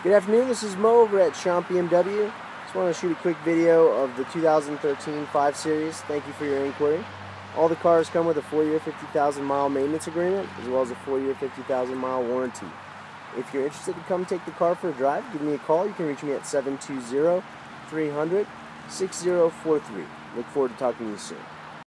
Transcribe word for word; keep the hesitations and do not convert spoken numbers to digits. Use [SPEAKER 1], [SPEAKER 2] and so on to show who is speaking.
[SPEAKER 1] Good afternoon, this is Mo over at Champ B M W. Just want to shoot a quick video of the two thousand thirteen five Series. Thank you for your inquiry. All the cars come with a four year, fifty thousand mile maintenance agreement, as well as a four year, fifty thousand mile warranty. If you're interested to come take the car for a drive, give me a call. You can reach me at seven two zero, three hundred, six zero four three. Look forward to talking to you soon.